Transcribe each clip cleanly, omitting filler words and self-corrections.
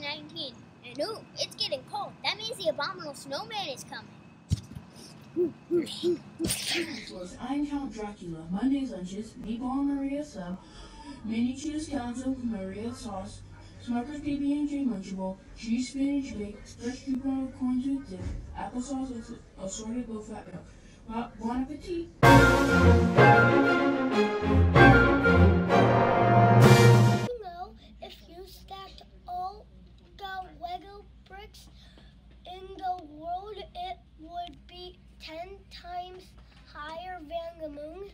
COVID-19. And ooh, it's getting cold. That means the abominable snowman is coming. I'm Count Dracula. Monday's lunches: meatball Maria sub, mini cheese calzone with Maria sauce, Smucker's PB&J Lunchable, cheese spinach bake, fresh coupon corn soup dip, applesauce with assorted low-fat milk. Bon appetit! If you stacked all the Lego bricks in the world, it would be 10 times higher than the moon.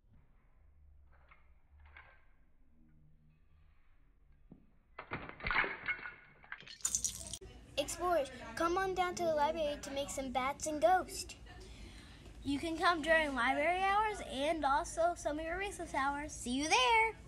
Explorers, come on down to the library to make some bats and ghosts. You can come during library hours and also some of your recess hours. See you there!